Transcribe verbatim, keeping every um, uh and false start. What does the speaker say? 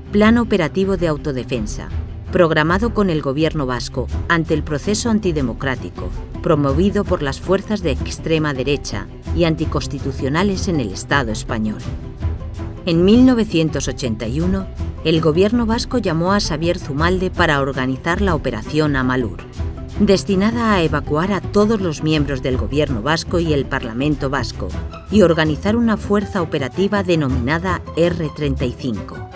Plan Operativo de Autodefensa, programado con el Gobierno vasco ante el proceso antidemocrático, promovido por las fuerzas de extrema derecha y anticonstitucionales en el Estado español. En mil novecientos ochenta y uno, el Gobierno vasco llamó a Xavier Zumalde para organizar la Operación Amalur, destinada a evacuar a todos los miembros del Gobierno vasco y el Parlamento vasco y organizar una fuerza operativa denominada erre treinta y cinco.